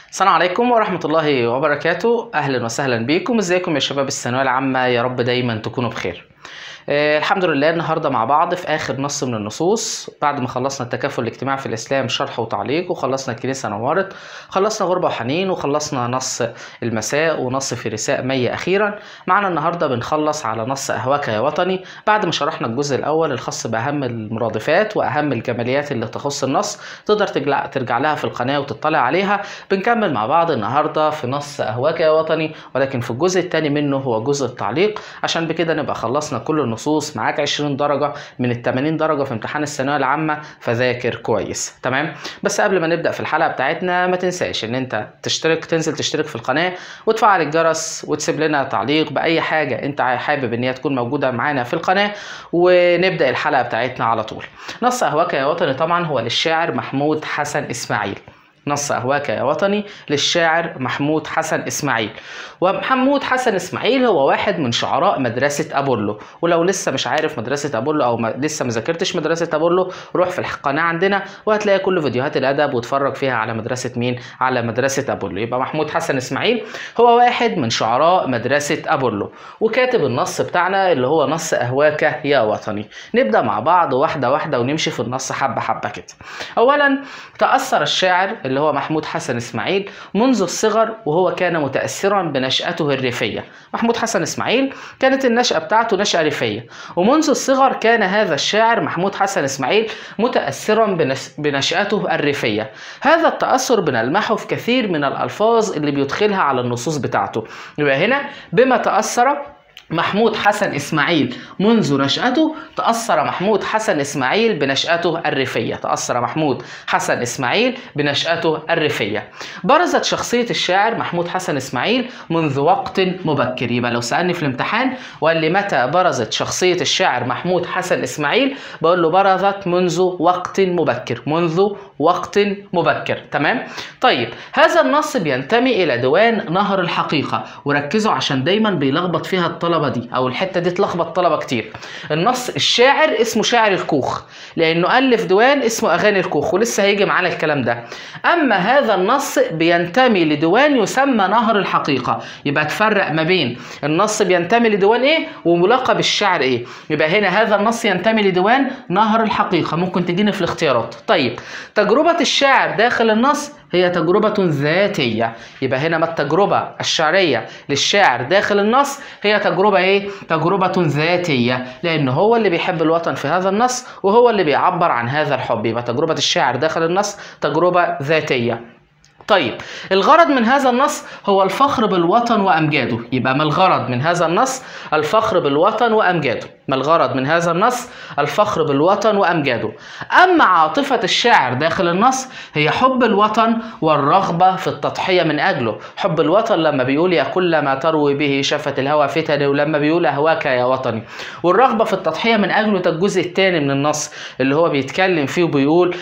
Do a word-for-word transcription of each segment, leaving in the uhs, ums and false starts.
السلام عليكم ورحمة الله وبركاته. أهلا وسهلا بكم. ازيكم يا شباب الثانوية العامة؟ يا رب دايما تكونوا بخير. آه الحمد لله النهارده مع بعض في آخر نص من النصوص بعد ما خلصنا التكافل الاجتماعي في الإسلام شرح وتعليق، وخلصنا الكنيسة نورت، خلصنا غربة وحنين، وخلصنا نص المساء ونص في رساء مي أخيرا. معنا النهارده بنخلص على نص أهواك يا وطني بعد ما شرحنا الجزء الأول الخاص بأهم المرادفات وأهم الجماليات اللي تخص النص، تقدر ترجع, ترجع لها في القناة وتطلع عليها. بنكمل مع بعض النهارده في نص أهواك يا وطني، ولكن في الجزء الثاني منه هو جزء التعليق، عشان بكده نبقى خلصنا كل النصوص. معاك عشرين درجة من ال ثمانين درجة في امتحان الثانوية العامة، فذاكر كويس. تمام؟ بس قبل ما نبدأ في الحلقة بتاعتنا ما تنساش ان انت تشترك، تنزل تشترك في القناة وتفعل الجرس وتسيب لنا تعليق بأي حاجة انت حابب ان هي تكون موجودة معانا في القناة، ونبدأ الحلقة بتاعتنا على طول. نص أهواك يا وطني طبعا هو للشاعر محمود حسن إسماعيل. نص أهواك يا وطني للشاعر محمود حسن إسماعيل. ومحمود حسن إسماعيل هو واحد من شعراء مدرسة أبولو، ولو لسه مش عارف مدرسة أبولو أو ما لسه ما ذاكرتش مدرسة أبولو، روح في القناة عندنا وهتلاقي كل فيديوهات الأدب واتفرج فيها على مدرسة مين؟ على مدرسة أبولو. يبقى محمود حسن إسماعيل هو واحد من شعراء مدرسة أبولو، وكاتب النص بتاعنا اللي هو نص أهواك يا وطني. نبدأ مع بعض واحدة واحدة ونمشي في النص حبة حبة كده. أولا، تأثر الشاعر اللي هو محمود حسن إسماعيل منذ الصغر وهو كان متأثرا بنشأته الريفية. محمود حسن إسماعيل كانت النشأة بتاعته نشأة ريفية، ومنذ الصغر كان هذا الشاعر محمود حسن إسماعيل متأثرا بنشأته الريفية. هذا التأثر بنلمحه في كثير من الألفاظ اللي بيدخلها على النصوص بتاعته. يبقى هنا بما تأثر محمود حسن إسماعيل منذ نشأته، تأثر محمود حسن إسماعيل بنشأته الريفية. تأثر محمود حسن إسماعيل بنشأته الريفية. برزت شخصية الشاعر محمود حسن إسماعيل منذ وقت مبكر. يبقى لو سألني في الامتحان وقال لي متى برزت شخصية الشاعر محمود حسن إسماعيل، بقول له برزت منذ وقت مبكر. منذ وقت مبكر. تمام؟ طيب، هذا النص بينتمي إلى ديوان نهر الحقيقة، وركزوا عشان دايما بيلخبط فيها الطلبة دي او الحته دي تلخبط طلبه كتير. النص الشاعر اسمه شاعر الكوخ لانه الف ديوان اسمه اغاني الكوخ، ولسه هيجي معانا الكلام ده. اما هذا النص بينتمي لديوان يسمى نهر الحقيقه. يبقى تفرق ما بين النص بينتمي لديوان ايه وملقب الشعر ايه. يبقى هنا هذا النص ينتمي لديوان نهر الحقيقه، ممكن تجيني في الاختيارات. طيب، تجربه الشاعر داخل النص هي تجربة ذاتية. يبقى هنا ما التجربة الشعرية للشاعر داخل النص هي تجربة ايه؟ تجربة ذاتية، لأن هو اللي بيحب الوطن في هذا النص وهو اللي بيعبر عن هذا الحب. يبقى تجربة الشاعر داخل النص تجربة ذاتية. طيب، الغرض من هذا النص هو الفخر بالوطن وأمجاده. يبقى ما الغرض من هذا النص؟ الفخر بالوطن وأمجاده. ما الغرض من هذا النص؟ الفخر بالوطن وأمجاده. أما عاطفة الشاعر داخل النص هي حب الوطن والرغبة في التضحية من أجله. حب الوطن لما بيقول يا كل ما تروي به شفت الهوى فتن، ولما بيقول أهواك يا وطني. والرغبة في التضحية من أجله ده الجزء الثاني من النص اللي هو بيتكلم فيه وبيقول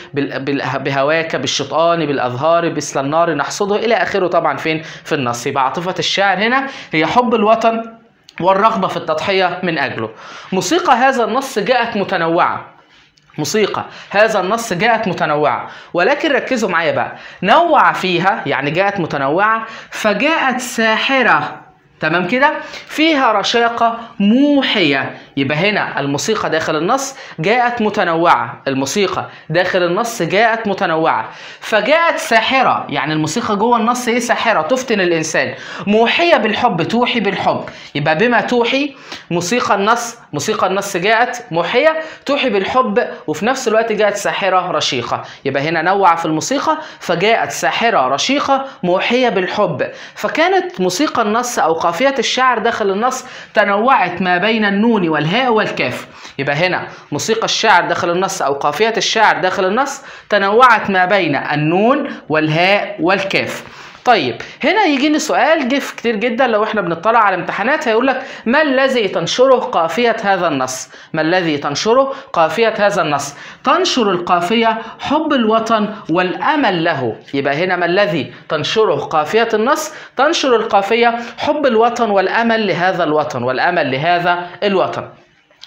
بهواك بالشطآن بالأظهار مثل النار نحصده إلى آخره. طبعا فين؟ في النص. يبقى عاطفة الشاعر هنا هي حب الوطن والرغبة في التضحية من أجله. موسيقى هذا النص جاءت متنوعة. موسيقى هذا النص جاءت متنوعة، ولكن ركزوا معايا بقى، نوع فيها يعني جاءت متنوعة فجاءت ساحرة. تمام كده؟ فيها رشاقة موحية. يبقى هنا الموسيقى داخل النص جاءت متنوعة. الموسيقى داخل النص جاءت متنوعة فجاءت ساحرة، يعني الموسيقى جوه النص ايه؟ ساحرة تفتن الإنسان. موحية بالحب، توحي بالحب. يبقى بما توحي موسيقى النص، موسيقى النص جاءت موحية توحي بالحب، وفي نفس الوقت جاءت ساحرة رشيقة. يبقى هنا نوع في الموسيقى فجاءت ساحرة رشيقة موحية بالحب. فكانت موسيقى النص أو قافية الشعر داخل النص تنوعت ما بين النون والهاء والكاف. يبقى هنا موسيقى الشعر داخل النص أو قافية الشعر داخل النص تنوعت ما بين النون والهاء والكاف. طيب، هنا يجيني سؤال جه كتير جدا لو احنا بنطلع على امتحانات، هيقول لك ما الذي تنشره قافية هذا النص؟ ما الذي تنشره قافية هذا النص؟ تنشر القافية حب الوطن والأمل له. يبقى هنا ما الذي تنشره قافية النص؟ تنشر القافية حب الوطن والأمل لهذا الوطن، والأمل لهذا الوطن.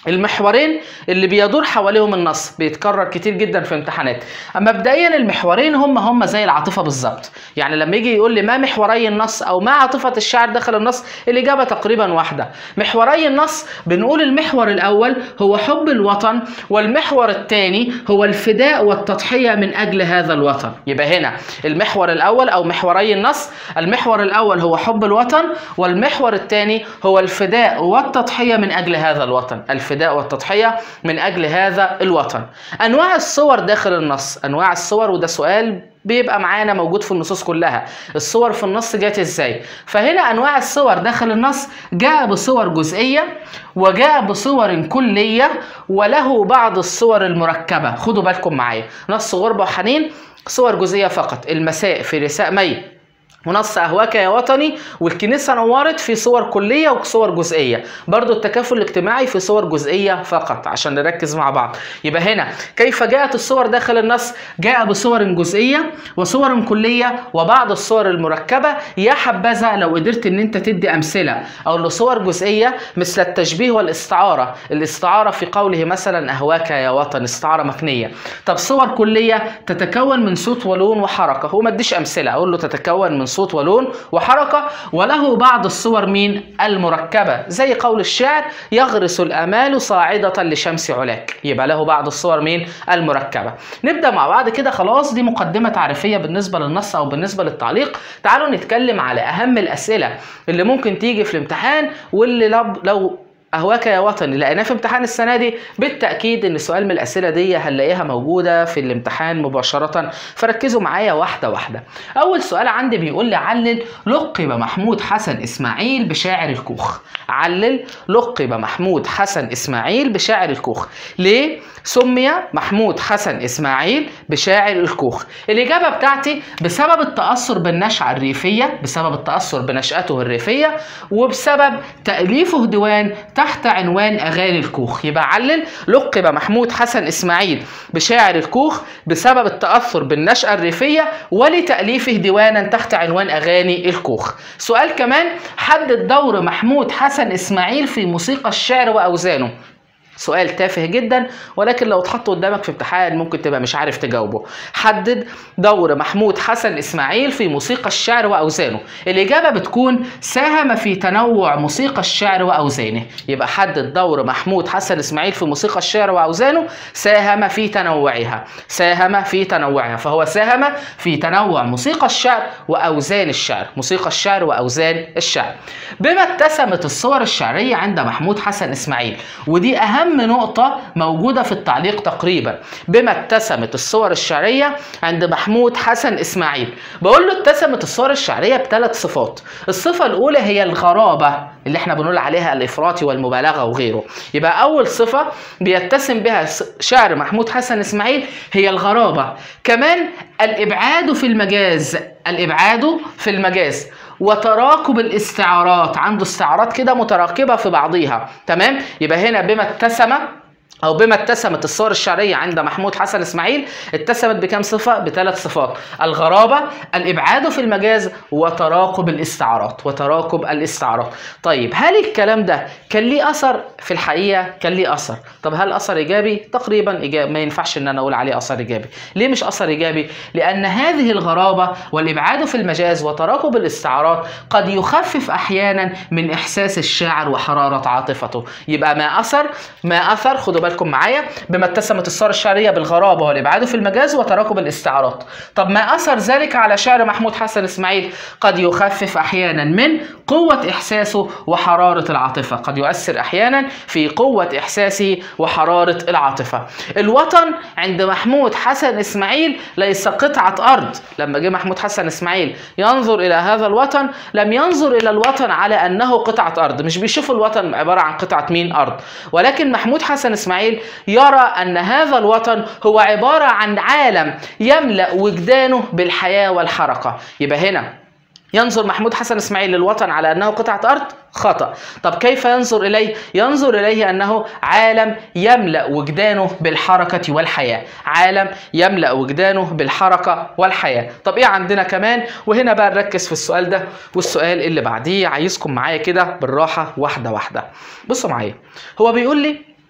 المحورين اللي بيدور حواليهم النص بيتكرر كتير جدا في امتحانات. مبدئيا المحورين هم هم زي العاطفه بالظبط، يعني لما يجي يقول لي ما محوري النص او ما عاطفه الشاعر داخل النص، الاجابه تقريبا واحده. محوري النص بنقول المحور الاول هو حب الوطن، والمحور الثاني هو الفداء والتضحيه من اجل هذا الوطن. يبقى هنا المحور الاول او محوري النص، المحور الاول هو حب الوطن، والمحور الثاني هو الفداء والتضحيه من اجل هذا الوطن. الفداء والتضحية من أجل هذا الوطن. أنواع الصور داخل النص، أنواع الصور، وده سؤال بيبقى معانا موجود في النصوص كلها. الصور في النص جات ازاي؟ فهنا أنواع الصور داخل النص جاء بصور جزئية، وجاء بصور كلية، وله بعض الصور المركبة. خدوا بالكم معايا، نص غربة وحنين صور جزئية فقط، المساء في رساء مي ونص أهواك يا وطني والكنيسة نورت في صور كلية وصور جزئية، برضو التكافل الاجتماعي في صور جزئية فقط عشان نركز مع بعض. يبقى هنا كيف جاءت الصور داخل النص؟ جاء بصور جزئية وصور كلية وبعض الصور المركبة. يا حبذا لو قدرت ان انت تدي امثلة او لصور جزئية مثل التشبيه والاستعارة، الاستعارة في قوله مثلا أهواك يا وطن استعارة مكنية. طب صور كلية تتكون من صوت ولون وحركة، هو ما اديش امثلة، اقول له تتكون من صوت ولون وحركة. وله بعض الصور مين؟ المركبة، زي قول الشاعر يغرس الآمال صاعدة لشمس علاك. يبقى له بعض الصور مين؟ المركبة. نبدأ مع بعض كده، خلاص دي مقدمة تعريفية بالنسبة للنص أو بالنسبة للتعليق. تعالوا نتكلم على أهم الأسئلة اللي ممكن تيجي في الامتحان، واللي لو, لو أهواك يا وطني لقيناه في امتحان السنة دي، بالتأكيد إن سؤال من الأسئلة دي هنلاقيها موجودة في الامتحان مباشرة، فركزوا معايا واحدة واحدة. أول سؤال عندي بيقول لي علل لقب محمود حسن إسماعيل بشاعر الكوخ. علل لقب محمود حسن إسماعيل بشاعر الكوخ. ليه سمي محمود حسن إسماعيل بشاعر الكوخ؟ الإجابة بتاعتي بسبب التأثر بالنشأة الريفية، بسبب التأثر بنشأته الريفية، وبسبب تأليفه ديوان تحت عنوان أغاني الكوخ. يبقى علل لقب محمود حسن إسماعيل بشاعر الكوخ بسبب التأثر بالنشأة الريفية ولتأليفه ديوانا تحت عنوان أغاني الكوخ. سؤال كمان، حدد دور محمود حسن إسماعيل في موسيقى الشعر وأوزانه. سؤال تافه جدا، ولكن لو اتحط قدامك في امتحان ممكن تبقى مش عارف تجاوبه. حدد دور محمود حسن إسماعيل في موسيقى الشعر وأوزانه. الإجابة بتكون ساهم في تنوع موسيقى الشعر وأوزانه. يبقى حدد دور محمود حسن إسماعيل في موسيقى الشعر وأوزانه، ساهم في تنوعها، ساهم في تنوعها، فهو ساهم في تنوع موسيقى الشعر وأوزان الشعر، موسيقى الشعر وأوزان الشعر. بما اتسمت الصور الشعرية عند محمود حسن إسماعيل، ودي أهم أهم نقطة موجودة في التعليق تقريبا، بما اتسمت الصور الشعرية عند محمود حسن إسماعيل. بقول له اتسمت الصور الشعرية بثلاث صفات. الصفة الأولى هي الغرابة اللي احنا بنقول عليها الإفراط والمبالغة وغيره. يبقى أول صفة بيتسم بها شعر محمود حسن إسماعيل هي الغرابة. كمان الإبعاد في المجاز، الإبعاد في المجاز وتراكب الاستعارات، عنده استعارات كده متراكبة في بعضيها. تمام؟ يبقى هنا بما اتسم أو بما اتسمت الصور الشعرية عند محمود حسن إسماعيل اتسمت بكم صفة؟ بثلاث صفات: الغرابة، الإبعاد في المجاز، وتراكب الاستعارات، وتراكب الاستعارات. طيب هل الكلام ده كان ليه أثر؟ في الحقيقة كان ليه أثر. طب هل أثر إيجابي؟ تقريبا إيجابي، ما ينفعش إن أنا أقول عليه أثر إيجابي. ليه مش أثر إيجابي؟ لأن هذه الغرابة والإبعاد في المجاز وتراكب الاستعارات قد يخفف أحيانا من إحساس الشاعر وحرارة عاطفته. يبقى ما أثر ما أثر خدوا بالكم معايا، بما اتسمت الصور الشعرية بالغرابة والإبعاد في المجاز وتراكب الاستعارات. طب ما أثر ذلك على شعر محمود حسن إسماعيل؟ قد يخفف أحيانا من قوة إحساسه وحرارة العاطفة، قد يؤثر أحيانا في قوة إحساسه وحرارة العاطفة. الوطن عند محمود حسن إسماعيل ليس قطعة أرض. لما جه محمود حسن إسماعيل ينظر إلى هذا الوطن، لم ينظر إلى الوطن على أنه قطعة أرض، مش بيشوف الوطن عبارة عن قطعة مين؟ أرض. ولكن محمود حسن إسماعيل يرى أن هذا الوطن هو عبارة عن عالم يملأ وجدانه بالحياة والحركة. يبقى هنا ينظر محمود حسن إسماعيل للوطن على أنه قطعة أرض؟ خطأ. طب كيف ينظر إليه؟ ينظر إليه أنه عالم يملأ وجدانه بالحركة والحياة، عالم يملأ وجدانه بالحركة والحياة. طب إيه عندنا كمان؟ وهنا بقى نركز في السؤال ده والسؤال اللي بعديه، عايزكم معايا كده بالراحة واحدة واحدة. بصوا معايا، هو بيقول لي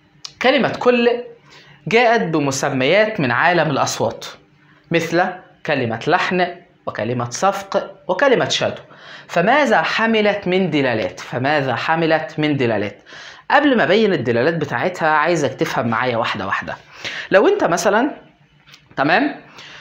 كلمة كل جاءت بمسميات من عالم الأصوات، مثل كلمة لحن وكلمة صفق وكلمة شدو. فماذا حملت من دلالات؟ فماذا حملت من دلالات؟ قبل ما أبين الدلالات بتاعتها عايزك تفهم معايا واحدة واحدة. لو أنت مثلا تمام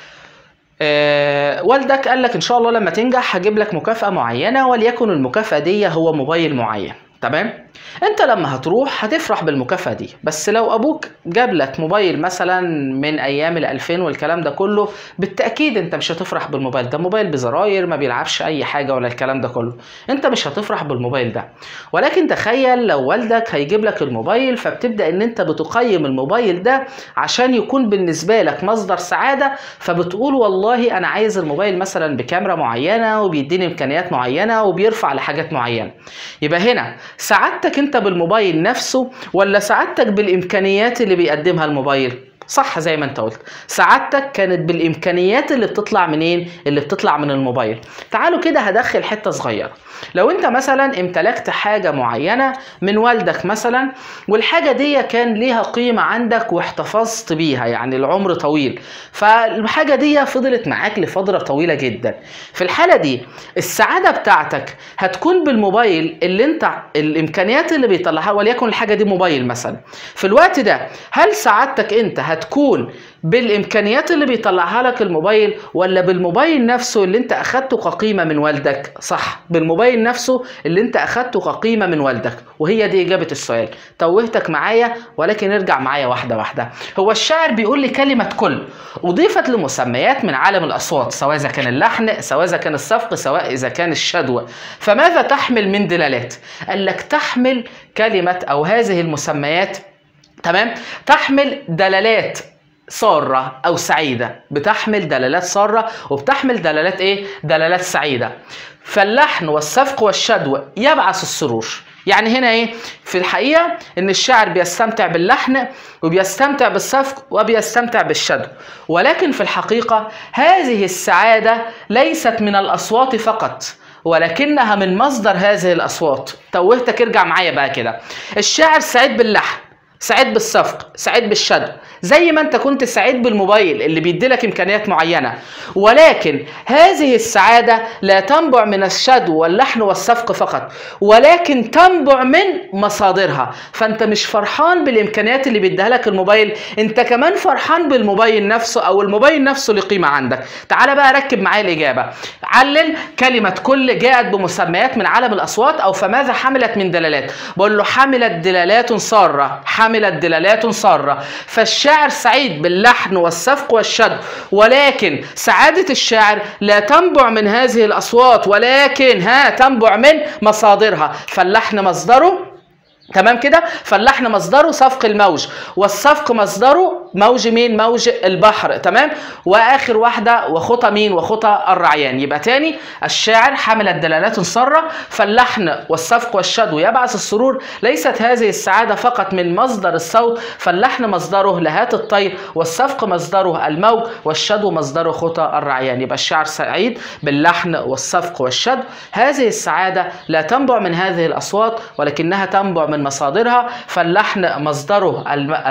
آه والدك قال لك إن شاء الله لما تنجح هجيب لك مكافأة معينة، وليكن المكافأة دي هو موبايل معين، تمام؟ انت لما هتروح هتفرح بالمكافأة دي، بس لو ابوك جاب لك موبايل مثلا من ايام الالفين والكلام ده كله، بالتأكيد انت مش هتفرح بالموبايل ده، موبايل بزراير ما بيلعبش اي حاجة ولا الكلام ده كله، انت مش هتفرح بالموبايل ده. ولكن تخيل لو والدك هيجيب لك الموبايل، فبتبدأ ان انت بتقيم الموبايل ده عشان يكون بالنسبة لك مصدر سعادة، فبتقول والله انا عايز الموبايل مثلا بكاميرا معينة وبيديني امكانيات معينة وبيرفع لحاجات معينة. يبقى هنا سعادتك انت بالموبايل نفسه ولا سعادتك بالامكانيات اللي بيقدمها الموبايل؟ صح زي ما انت قلت، سعادتك كانت بالامكانيات اللي بتطلع منين؟ اللي بتطلع من الموبايل. تعالوا كده هدخل حته صغيره. لو انت مثلا امتلكت حاجه معينه من والدك مثلا، والحاجه دي كان ليها قيمه عندك واحتفظت بيها، يعني العمر طويل، فالحاجه دي فضلت معاك لفتره طويله جدا. في الحاله دي السعاده بتاعتك هتكون بالموبايل اللي انت الامكانيات اللي بيطلعها، وليكن الحاجه دي موبايل مثلا. في الوقت ده هل سعادتك انت هتكون بالامكانيات اللي بيطلعها لك الموبايل، ولا بالموبايل نفسه اللي انت اخدته كقيمه من والدك؟ صح، بالموبايل نفسه اللي انت اخدته كقيمه من والدك. وهي دي اجابه السؤال. توهتك معايا، ولكن ارجع معايا واحده واحده. هو الشاعر بيقول لي كلمه كل اضيفت لمسميات من عالم الاصوات، سواء اذا كان اللحن، سواء اذا كان الصفق، سواء اذا كان الشدوى. فماذا تحمل من دلالات؟ قال لك تحمل كلمه او هذه المسميات، تمام، تحمل دلالات سارة أو سعيدة، بتحمل دلالات سارة وبتحمل دلالات إيه؟ دلالات سعيدة. فاللحن والصفق والشدوى يبعث السرور. يعني هنا إيه؟ في الحقيقة إن الشاعر بيستمتع باللحن وبيستمتع بالصفق وبيستمتع بالشدوى، ولكن في الحقيقة هذه السعادة ليست من الأصوات فقط، ولكنها من مصدر هذه الأصوات. توهتك، ارجع معايا بقى كده. الشاعر سعيد باللحن، سعيد بالصفق، سعيد بالشدو، زي ما انت كنت سعيد بالموبايل اللي بيديلك امكانيات معينه، ولكن هذه السعاده لا تنبع من الشدو واللحن والصفق فقط، ولكن تنبع من مصادرها. فانت مش فرحان بالامكانيات اللي بيديها لك الموبايل، انت كمان فرحان بالموبايل نفسه، او الموبايل نفسه له قيمه عندك. تعال بقى ركب معايا الاجابه. علل كلمه كل جاءت بمسميات من عالم الاصوات، او فماذا حملت من دلالات؟ بقول له حملت دلالات ساره، حملت دلالات ساره. فالشاعر سعيد باللحن والصفق والشدو، ولكن سعاده الشاعر لا تنبع من هذه الاصوات، ولكن ها تنبع من مصادرها. فاللحن مصدره، تمام كده، فاللحن مصدره صفق الموج، والصفق مصدره موج مين؟ موج البحر، تمام. واخر واحده وخطى مين؟ وخطى الرعيان. يبقى تاني، الشاعر حمل الدلالات ساره، فاللحن والصفق والشدو يبعث السرور. ليست هذه السعاده فقط من مصدر الصوت، فاللحن مصدره لهات الطير، والصفق مصدره الموج، والشدو مصدره خطى الرعيان. يبقى الشاعر سعيد باللحن والصفق والشدو. هذه السعاده لا تنبع من هذه الاصوات، ولكنها تنبع من مصادرها. فاللحن مصدره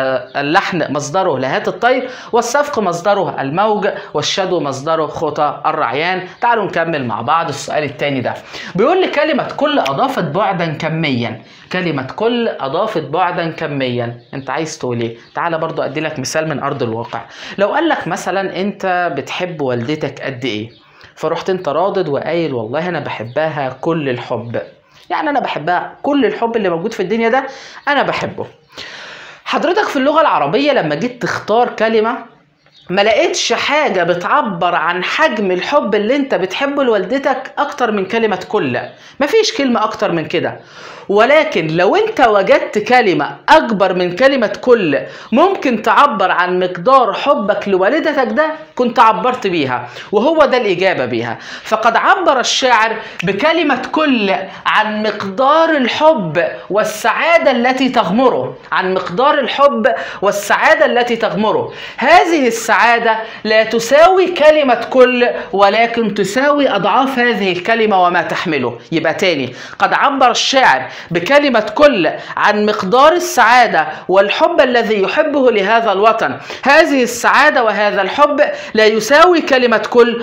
اللحن مصدره لهات الطير، والصفق مصدره الموج، والشدو مصدره خطى الرعيان. تعالوا نكمل مع بعض السؤال الثاني ده. بيقول لي كلمة كل أضافت بعدا كميا. كلمة كل أضافت بعدا كميا، أنت عايز تقول إيه؟ تعالى برضو أدي لك مثال من أرض الواقع. لو قال لك مثلا أنت بتحب والدتك قد إيه؟ فرحت أنت رادد وقايل والله أنا بحبها كل الحب، يعني أنا بحبها كل الحب اللي موجود في الدنيا ده أنا بحبه. حضرتك في اللغة العربية لما جيت تختار كلمة ما لقيتش حاجة بتعبر عن حجم الحب اللي انت بتحبه لوالدتك اكتر من كلمة كل. مفيش كلمة اكتر من كده. ولكن لو انت وجدت كلمة اكبر من كلمة كل ممكن تعبر عن مقدار حبك لوالدتك ده، كنت عبرت بيها، وهو ده الاجابة بيها. فقد عبر الشاعر بكلمة كل عن مقدار الحب والسعادة التي تغمره، عن مقدار الحب والسعادة التي تغمره. هذه السعادة السعادة لا تساوي كلمة كل، ولكن تساوي أضعاف هذه الكلمة وما تحمله. يبقى تاني، قد عبر الشاعر بكلمة كل عن مقدار السعادة والحب الذي يحبه لهذا الوطن. هذه السعادة وهذا الحب لا يساوي كلمة كل،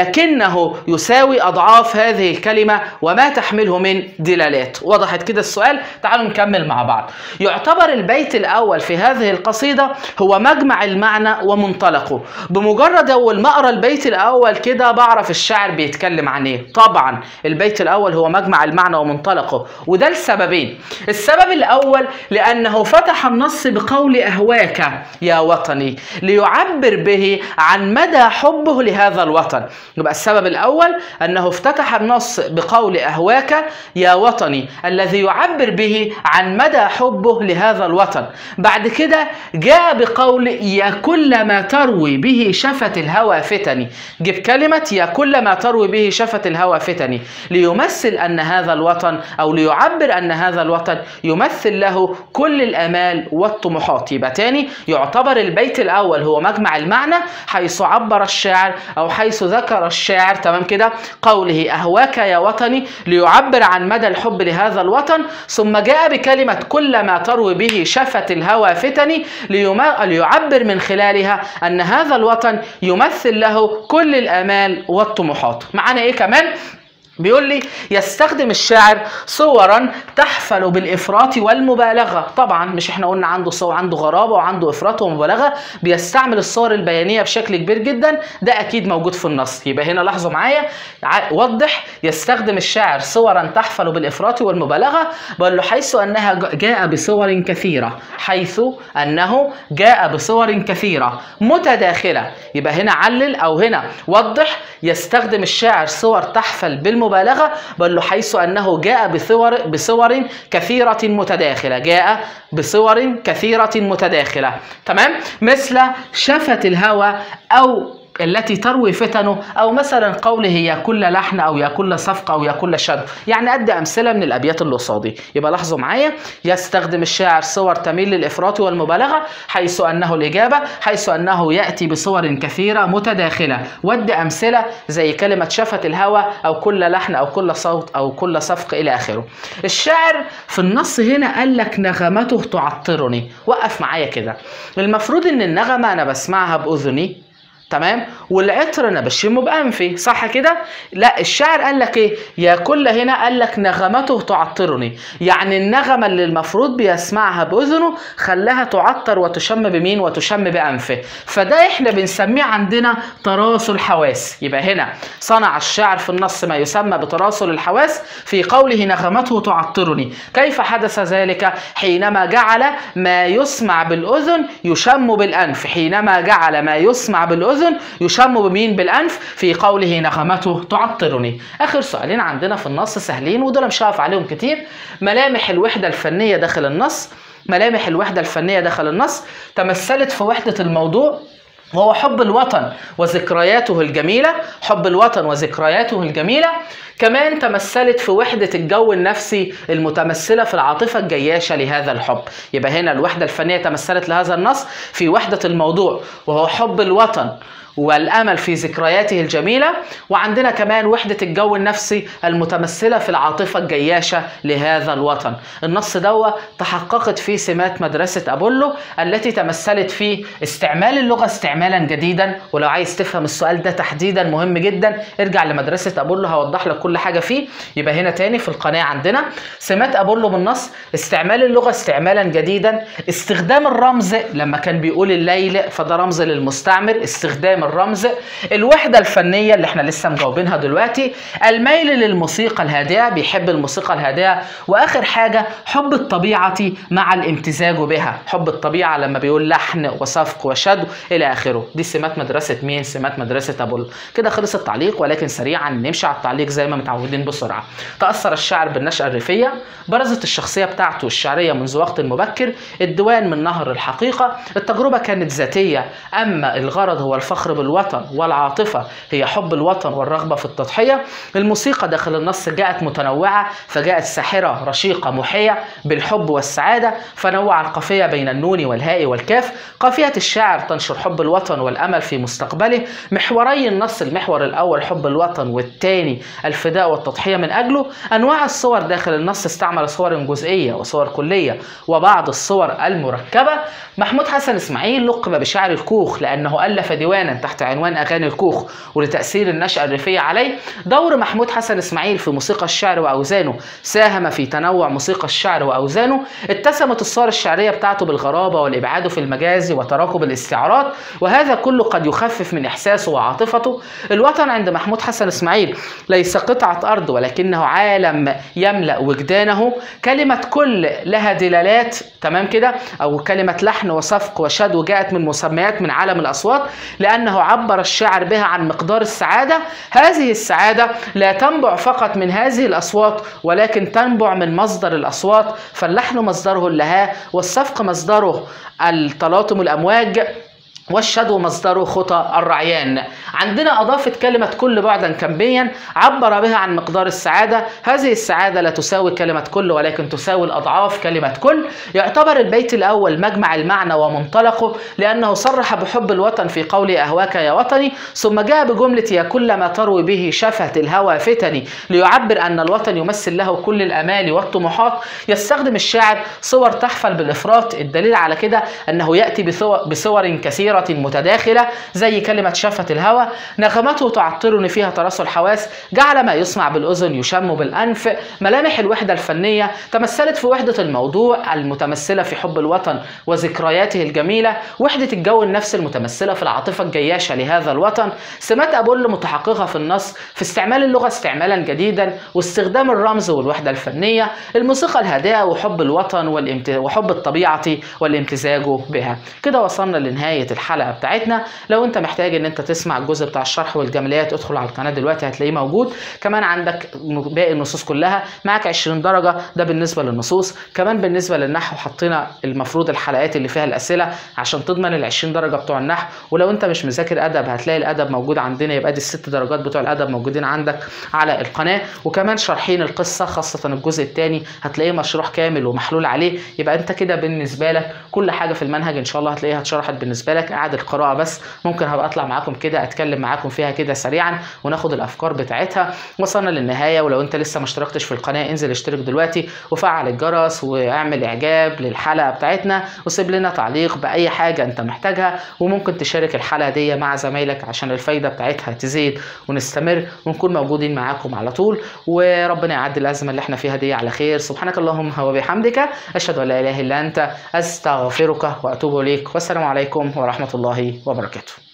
ولكنه يساوي أضعاف هذه الكلمة وما تحمله من دلالات. وضحت كده السؤال؟ تعالوا نكمل مع بعض. يعتبر البيت الأول في هذه القصيدة هو مجمع المعنى ومنطلقه. بمجرد أول ما أقرأ البيت الأول كده بعرف الشاعر بيتكلم عن إيه. طبعا البيت الأول هو مجمع المعنى ومنطلقه، وده لسببين. السبب الأول لأنه فتح النص بقول أهواك يا وطني ليعبر به عن مدى حبه لهذا الوطن. يبقى السبب الأول أنه افتتح النص بقول أهواك يا وطني الذي يعبر به عن مدى حبه لهذا الوطن. بعد كده جاء بقول يا كل ما تروي به شفت الهوى فتني. جيب كلمة يا كل ما تروي به شفت الهوى فتني ليمثل أن هذا الوطن أو ليعبر أن هذا الوطن يمثل له كل الآمال والطموحات. يبقى تاني، يعتبر البيت الأول هو مجمع المعنى حيث عبر الشاعر أو حيث ذكر الشاعر تمام كده قوله أهواك يا وطني ليعبر عن مدى الحب لهذا الوطن، ثم جاء بكلمة كل ما تروي به شفت الهوى فتني ليعبر من خلالها أن هذا الوطن يمثل له كل الآمال والطموحات. معنا إيه كمان؟ بيقول لي يستخدم الشاعر صورا تحفل بالإفراط والمبالغة. طبعا مش احنا قلنا عنده صور، عنده غرابة وعنده إفراط ومبالغة، بيستعمل الصور البيانية بشكل كبير جدا، ده أكيد موجود في النص. يبقى هنا لاحظوا معايا، وضح يستخدم الشاعر صورا تحفل بالإفراط والمبالغة، بل حيث أنها جاء بصور كثيرة، حيث أنه جاء بصور كثيرة متداخلة. يبقى هنا علل أو هنا وضح يستخدم الشاعر صور تحفل بالمبالغة مبالغة، بل حيث أنه جاء بصور بصور كثيرة متداخلة، جاء بصور كثيرة متداخلة. تمام؟ مثل شفت الهوى أو التي تروي فتنه، أو مثلا قوله يا كل لحن أو يا كل صفقة أو يا كل شد. يعني أدي أمثلة من الأبيات اللي قصادي. يبقى لاحظوا معايا، يستخدم الشاعر صور تميل للإفراط والمبالغة، حيث أنه الإجابة حيث أنه يأتي بصور كثيرة متداخلة. ودي أمثلة زي كلمة شفت الهوى أو كل لحن أو كل صوت أو كل صفق إلى آخره. الشاعر في النص هنا قال لك نغمته تعطرني. وقف معايا كده. المفروض إن النغمة أنا بسمعها بأذني، تمام، والعطر انا بشمه بانفي، صح كده؟ لا، الشاعر قال لك ايه؟ يا كل هنا قال لك نغمته تعطرني، يعني النغمه اللي المفروض بيسمعها باذنه خلاها تعطر وتشم بمين؟ وتشم بانفه. فده احنا بنسميه عندنا تراسل الحواس. يبقى هنا صنع الشاعر في النص ما يسمى بتراسل الحواس في قوله نغمته تعطرني. كيف حدث ذلك؟ حينما جعل ما يسمع بالاذن يشم بالانف، حينما جعل ما يسمع بالاذن يشم بمين؟ بالأنف، في قوله نغمته تعطرني. آخر سؤالين عندنا في النص سهلين ودول مش هقف عليهم كتير. ملامح الوحدة الفنية داخل النص. ملامح الوحدة الفنية داخل النص تمثلت في وحدة الموضوع وهو حب الوطن وذكرياته الجميلة. حب الوطن وذكرياته الجميلة. كمان تمثلت في وحدة الجو النفسي المتمثلة في العاطفة الجياشة لهذا الحب. يبقى هنا الوحدة الفنية تمثلت لهذا النص في وحدة الموضوع وهو حب الوطن والأمل في ذكرياته الجميلة، وعندنا كمان وحدة الجو النفسي المتمثلة في العاطفة الجياشة لهذا الوطن. النص دوا تحققت فيه سمات مدرسة أبولو التي تمثلت في استعمال اللغة استعمالا جديدا. ولو عايز تفهم السؤال ده تحديدا مهم جدا ارجع لمدرسة أبولو، هوضح لك كل حاجة فيه. يبقى هنا تاني في القناة عندنا سمات أبولو بالنص: استعمال اللغة استعمالا جديدا، استخدام الرمز لما كان بيقول الليل فده رمز للمستعمر، استخدام الرمز، الوحدة الفنية اللي احنا لسه مجاوبينها دلوقتي، الميل للموسيقى الهادئة، بيحب الموسيقى الهادئة، واخر حاجة حب الطبيعة مع الامتزاج بها، حب الطبيعة لما بيقول لحن وصفق وشد الى اخره. دي سمات مدرسة مين؟ سمات مدرسة أبولو. كده خلص التعليق، ولكن سريعا نمشي على التعليق زي ما ما متعودين بسرعه. تاثر الشاعر بالنشأة الريفيه، برزت الشخصيه بتاعته الشعريه منذ وقت مبكر، الديوان من نهر الحقيقه، التجربه كانت ذاتيه، اما الغرض هو الفخر بالوطن والعاطفه هي حب الوطن والرغبه في التضحيه. الموسيقى داخل النص جاءت متنوعه، فجاءت ساحره رشيقه محيه بالحب والسعاده، فنوع القافيه بين النون والهاء والكاف. قافيه الشاعر تنشر حب الوطن والامل في مستقبله. محوري النص، المحور الاول حب الوطن والثاني الفداء والتضحيه من اجله. انواع الصور داخل النص، استعمل صور جزئيه وصور كليه وبعض الصور المركبه. محمود حسن اسماعيل لقب بشاعر الكوخ لانه الف ديوانا تحت عنوان اغاني الكوخ ولتاثير النشأة الريفيه عليه. دور محمود حسن اسماعيل في موسيقى الشعر واوزانه، ساهم في تنوع موسيقى الشعر واوزانه. اتسمت الصور الشعريه بتاعته بالغرابه والابعاد في المجاز وتراكب الاستعارات، وهذا كله قد يخفف من احساسه وعاطفته. الوطن عند محمود حسن اسماعيل ليس قطعه ارض ولكنه عالم يملا وجدانه. كلمه كل لها دلالات، تمام كده، او كلمه لحن وصفق وشدو جاءت من مسميات من عالم الاصوات، لانه عبر الشاعر بها عن مقدار السعاده. هذه السعاده لا تنبع فقط من هذه الاصوات ولكن تنبع من مصدر الاصوات، فاللحن مصدره اللهاء، والصفق مصدره التلاطم الامواج، والشدو مصدره خطى الرعيان. عندنا أضافت كلمة كل بعدا كميا، عبر بها عن مقدار السعادة. هذه السعادة لا تساوي كلمة كل ولكن تساوي الأضعاف كلمة كل. يعتبر البيت الأول مجمع المعنى ومنطلقه، لأنه صرح بحب الوطن في قوله أهواك يا وطني، ثم جاء بجملة يا كل ما تروي به شفت الهوى فتني، ليعبر أن الوطن يمثل له كل الآمال والطموحات. يستخدم الشاعر صور تحفل بالإفراط، الدليل على كده أنه يأتي بصور كثيرة متداخلة زي كلمة شفت الهوى. نغمته تعطرني فيها تراص الحواس، جعل ما يسمع بالأذن يشم بالأنف. ملامح الوحدة الفنية تمثلت في وحدة الموضوع المتمثلة في حب الوطن وذكرياته الجميلة، وحدة الجو النفسي المتمثلة في العاطفة الجياشة لهذا الوطن. سمات أبول متحققة في النص في استعمال اللغة استعمالا جديدا واستخدام الرمز والوحدة الفنية، الموسيقى الهادئة وحب الوطن والامت... وحب الطبيعة والامتزاج بها. كده وصلنا لنهاية الحلقة بتاعتنا. لو انت محتاج ان انت تسمع الجزء بتاع الشرح والجمليات ادخل على القناة دلوقتي هتلاقيه موجود. كمان عندك باقي النصوص كلها، معاك عشرين درجة، ده بالنسبة للنصوص. كمان بالنسبة للنحو حطينا المفروض الحلقات اللي فيها الأسئلة عشان تضمن ال عشرين درجة بتوع النحو. ولو انت مش مذاكر أدب هتلاقي الأدب موجود عندنا، يبقى دي الست درجات بتوع الأدب موجودين عندك على القناة. وكمان شارحين القصة خاصة الجزء الثاني هتلاقيه مشروح كامل ومحلول عليه. يبقى انت كده بالنسبة لك كل حاجة في المنهج ان شاء الله هتلاقيها اتشرحت بالنسبة لك. اعادة القراءة بس، ممكن هبقى اطلع معاكم كده اتكلم معاكم فيها كده سريعا وناخد الافكار بتاعتها. وصلنا للنهايه، ولو انت لسه ما اشتركتش في القناه انزل اشترك دلوقتي وفعل الجرس واعمل اعجاب للحلقه بتاعتنا وسيب لنا تعليق باي حاجه انت محتاجها، وممكن تشارك الحلقه دي مع زمايلك عشان الفايده بتاعتها تزيد ونستمر ونكون موجودين معاكم على طول. وربنا يعدي الازمه اللي احنا فيها دي على خير. سبحانك اللهم وبحمدك اشهد ان لا اله الا انت استغفرك واتوب اليك، والسلام عليكم ورحمه الله وبركاته.